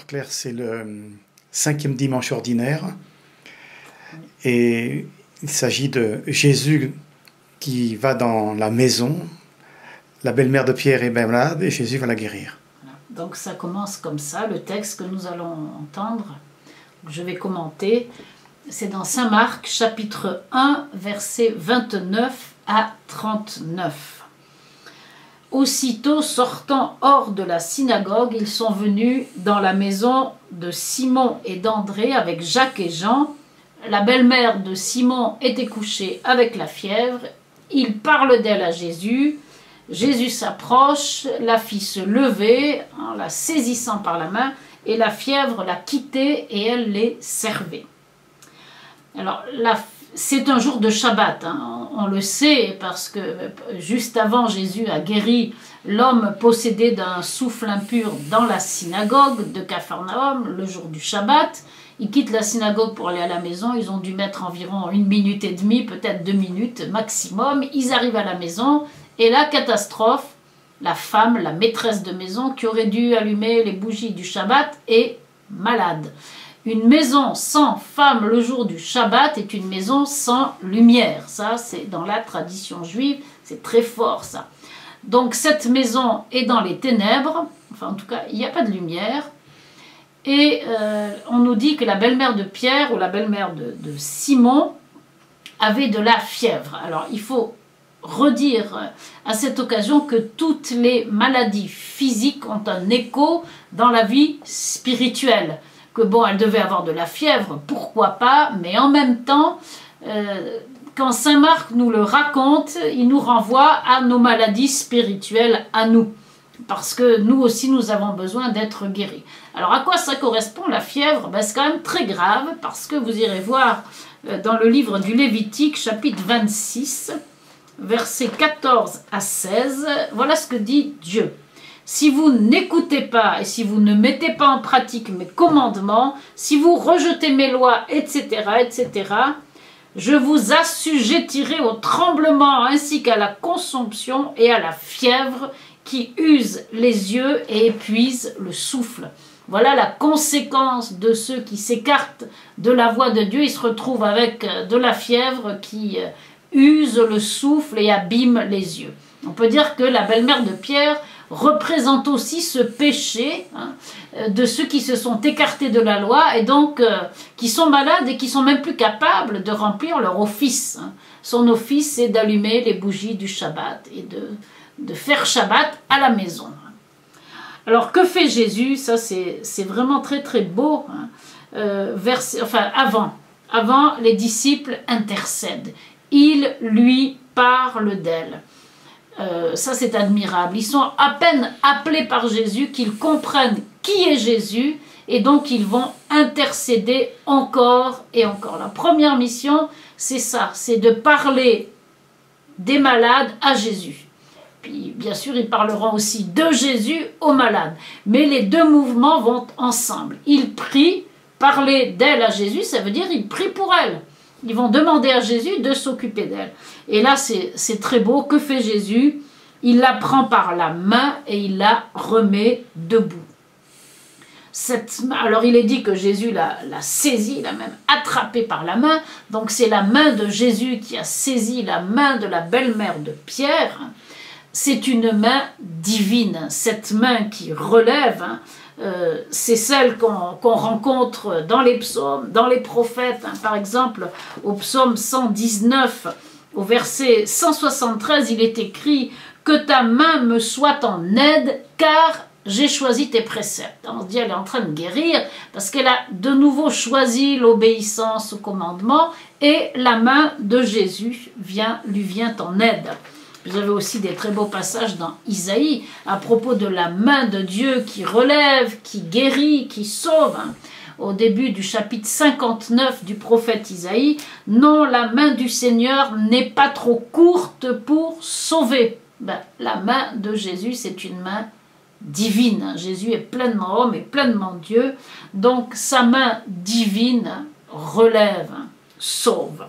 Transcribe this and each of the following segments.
Claire, c'est le 5e dimanche ordinaire. Et il s'agit de Jésus qui va dans la maison. La belle-mère de Pierre est malade et Jésus va la guérir. Donc ça commence comme ça, le texte que nous allons entendre, que je vais commenter. C'est dans Saint Marc, chapitre 1, versets 29 à 39. Aussitôt sortant hors de la synagogue, ils sont venus dans la maison de Simon et d'André avec Jacques et Jean. La belle-mère de Simon était couchée avec la fièvre. Ils parlent d'elle à Jésus. Jésus s'approche, la fit se lever en la saisissant par la main et la fièvre l'a quittée et elle les servait. Alors, c'est un jour de Shabbat, hein, on le sait, parce que juste avant, Jésus a guéri l'homme possédé d'un souffle impur dans la synagogue de Capharnaüm, le jour du Shabbat. Ils quittent la synagogue pour aller à la maison, ils ont dû mettre environ 1 minute et demie, peut-être 2 minutes maximum. Ils arrivent à la maison et la catastrophe, la femme, la maîtresse de maison, qui aurait dû allumer les bougies du Shabbat, est malade. Une maison sans femme le jour du Shabbat est une maison sans lumière. Ça, c'est dans la tradition juive, c'est très fort ça. Donc cette maison est dans les ténèbres, enfin en tout cas, il n'y a pas de lumière. Et on nous dit que la belle-mère de Pierre ou la belle-mère de Simon avait de la fièvre. Alors il faut redire à cette occasion que toutes les maladies physiques ont un écho dans la vie spirituelle. Que bon, elle devait avoir de la fièvre, pourquoi pas, mais en même temps, quand Saint Marc nous le raconte, il nous renvoie à nos maladies spirituelles, à nous. Parce que nous aussi, nous avons besoin d'être guéris. Alors, à quoi ça correspond, la fièvre? Ben, c'est quand même très grave, parce que vous irez voir dans le livre du Lévitique, chapitre 26, versets 14 à 16, voilà ce que dit Dieu. Si vous n'écoutez pas et si vous ne mettez pas en pratique mes commandements, si vous rejetez mes lois, etc., etc., je vous assujettirai au tremblement ainsi qu'à la consomption et à la fièvre qui use les yeux et épuise le souffle. Voilà la conséquence de ceux qui s'écartent de la voie de Dieu. Ils se retrouvent avec de la fièvre qui use le souffle et abîme les yeux. On peut dire que la belle-mère de Pierre représente aussi ce péché de ceux qui se sont écartés de la loi et donc qui sont malades et qui sont même plus capables de remplir leur office. Son office, c'est d'allumer les bougies du Shabbat et de faire Shabbat à la maison. Alors que fait Jésus? Ça c'est vraiment très très beau. Avant, les disciples intercèdent. Ils lui parlent d'elle. Ça c'est admirable. Ils sont à peine appelés par Jésus qu'ils comprennent qui est Jésus et donc ils vont intercéder encore et encore. La première mission, c'est ça, c'est de parler des malades à Jésus. Puis bien sûr, ils parleront aussi de Jésus aux malades. Mais les deux mouvements vont ensemble. Ils prient, parler d'elle à Jésus, ça veut dire ils prient pour elle. Ils vont demander à Jésus de s'occuper d'elle. Et là, c'est très beau. Que fait Jésus? Il la prend par la main et il la remet debout. Alors, il est dit que Jésus l'a saisie, l'a même attrapée par la main. Donc, c'est la main de Jésus qui a saisi la main de la belle-mère de Pierre. C'est une main divine. Cette main qui relève, c'est celle qu'on rencontre dans les psaumes, dans les prophètes. Par exemple, au psaume 119, au verset 173, il est écrit « Que ta main me soit en aide, car j'ai choisi tes préceptes. » On se dit elle est en train de guérir parce qu'elle a de nouveau choisi l'obéissance au commandement et la main de Jésus lui vient en aide. Vous avez aussi des très beaux passages dans Isaïe à propos de la main de Dieu qui relève, qui guérit, qui sauve. Au début du chapitre 59 du prophète Isaïe, « Non, la main du Seigneur n'est pas trop courte pour sauver. » La main de Jésus, c'est une main divine. Jésus est pleinement homme et pleinement Dieu. Donc sa main divine relève, sauve.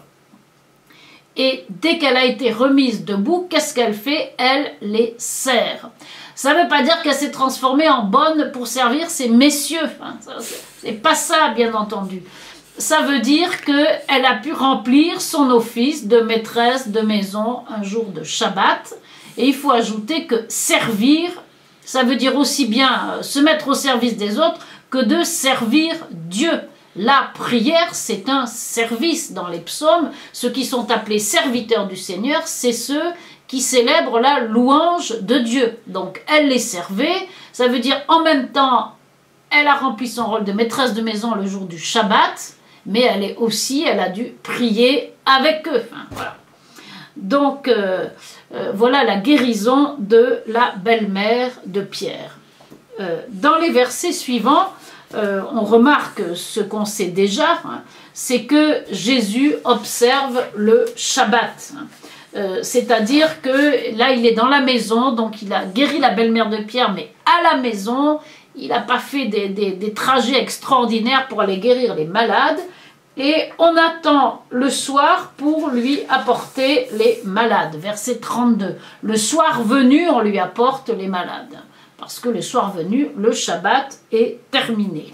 Et dès qu'elle a été remise debout, qu'est-ce qu'elle fait? Elle les serre. Ça ne veut pas dire qu'elle s'est transformée en bonne pour servir ces messieurs. Hein. C'est pas ça, bien entendu. Ça veut dire qu'elle a pu remplir son office de maîtresse de maison un jour de Shabbat. Et il faut ajouter que servir, ça veut dire aussi bien se mettre au service des autres que de servir Dieu. La prière, c'est un service dans les psaumes. Ceux qui sont appelés serviteurs du Seigneur, c'est ceux qui célèbrent la louange de Dieu. Donc elle les servait, ça veut dire en même temps, elle a rempli son rôle de maîtresse de maison le jour du Shabbat, mais elle a dû prier avec eux. Enfin, voilà. Donc voilà la guérison de la belle-mère de Pierre. Dans les versets suivants, on remarque ce qu'on sait déjà, hein, c'est que Jésus observe le Shabbat. C'est-à-dire que là, il est dans la maison, donc il a guéri la belle-mère de Pierre, mais à la maison, il n'a pas fait des trajets extraordinaires pour aller guérir les malades, et on attend le soir pour lui apporter les malades. Verset 32. Le soir venu, on lui apporte les malades. Parce que le soir venu, le Shabbat est terminé.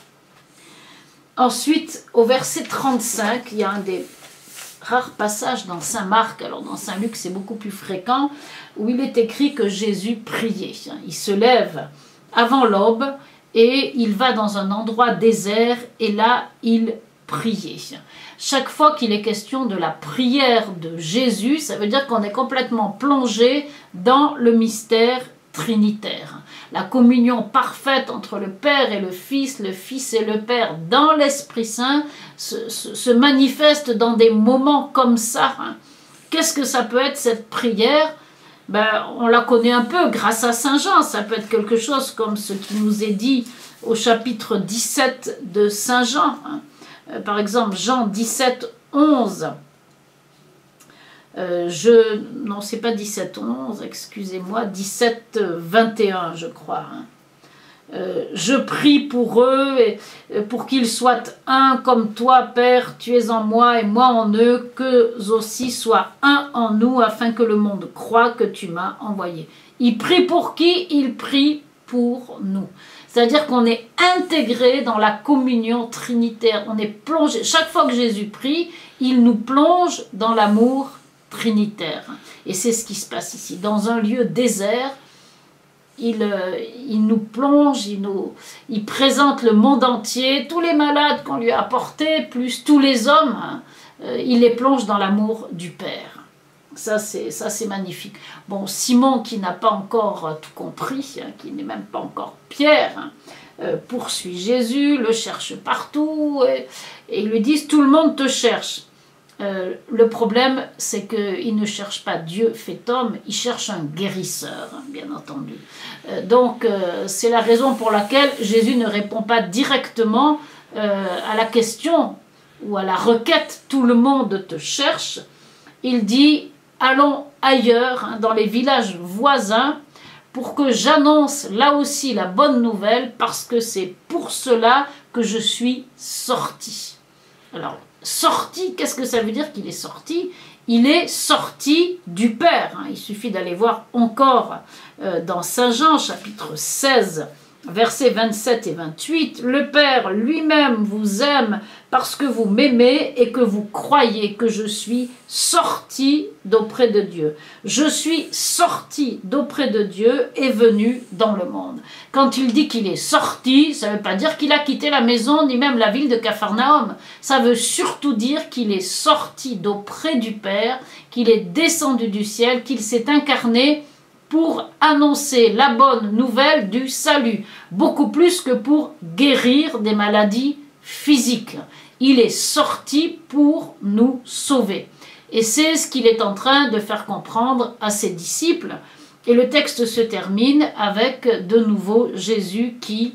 Ensuite, au verset 35, il y a un des rares passages dans Saint Marc, alors dans Saint Luc c'est beaucoup plus fréquent, où il est écrit que Jésus priait. Il se lève avant l'aube et il va dans un endroit désert et là il priait. Chaque fois qu'il est question de la prière de Jésus, ça veut dire qu'on est complètement plongé dans le mystère trinitaire. La communion parfaite entre le Père et le Fils et le Père dans l'Esprit Saint se manifeste dans des moments comme ça. Qu'est-ce que ça peut être cette prière? On la connaît un peu grâce à Saint Jean. Ça peut être quelque chose comme ce qui nous est dit au chapitre 17 de Saint Jean. Par exemple, Jean 17, 11. Non, c'est pas 17, 11, excusez-moi, 17, 21, je crois. Je prie pour eux, pour qu'ils soient un comme toi, Père, tu es en moi et moi en eux, qu'eux aussi soient un en nous, afin que le monde croie que tu m'as envoyé. Il prie pour qui? Il prie pour nous. C'est-à-dire qu'on est intégré dans la communion trinitaire. On est plongé. Chaque fois que Jésus prie, il nous plonge dans l'amour trinitaire. Et c'est ce qui se passe ici. Dans un lieu désert, il nous plonge, il présente le monde entier, tous les malades qu'on lui a apportés, plus tous les hommes, il les plonge dans l'amour du Père. Ça c'est magnifique. Bon, Simon, qui n'a pas encore tout compris, qui n'est même pas encore Pierre, poursuit Jésus, le cherche partout, et ils lui disent « tout le monde te cherche ». Le problème, c'est qu'il ne cherche pas Dieu fait homme, il cherche un guérisseur, bien entendu. Donc, c'est la raison pour laquelle Jésus ne répond pas directement à la question ou à la requête « tout le monde te cherche ». Il dit « allons ailleurs, dans les villages voisins, pour que j'annonce là aussi la bonne nouvelle, parce que c'est pour cela que je suis sorti. » Alors, sorti, qu'est-ce que ça veut dire qu'il est sorti? Il est sorti du Père. Il suffit d'aller voir encore dans Saint Jean, chapitre 16, versets 27 et 28. Le Père lui-même vous aime parce que vous m'aimez et que vous croyez que je suis sorti d'auprès de Dieu. Je suis sorti d'auprès de Dieu et venu dans le monde. Quand il dit qu'il est sorti, ça ne veut pas dire qu'il a quitté la maison ni même la ville de Capharnaüm. Ça veut surtout dire qu'il est sorti d'auprès du Père, qu'il est descendu du ciel, qu'il s'est incarné pour annoncer la bonne nouvelle du salut, beaucoup plus que pour guérir des maladies physiques. Il est sorti pour nous sauver. Et c'est ce qu'il est en train de faire comprendre à ses disciples. Et le texte se termine avec de nouveau Jésus qui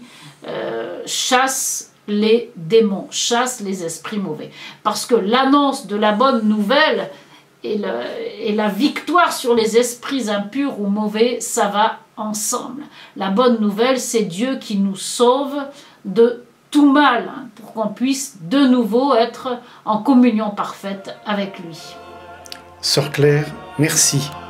chasse les démons, chasse les esprits mauvais. Parce que l'annonce de la bonne nouvelle et la victoire sur les esprits impurs ou mauvais, ça va ensemble. La bonne nouvelle, c'est Dieu qui nous sauve de tout mal, pour qu'on puisse de nouveau être en communion parfaite avec lui. Sœur Claire, merci.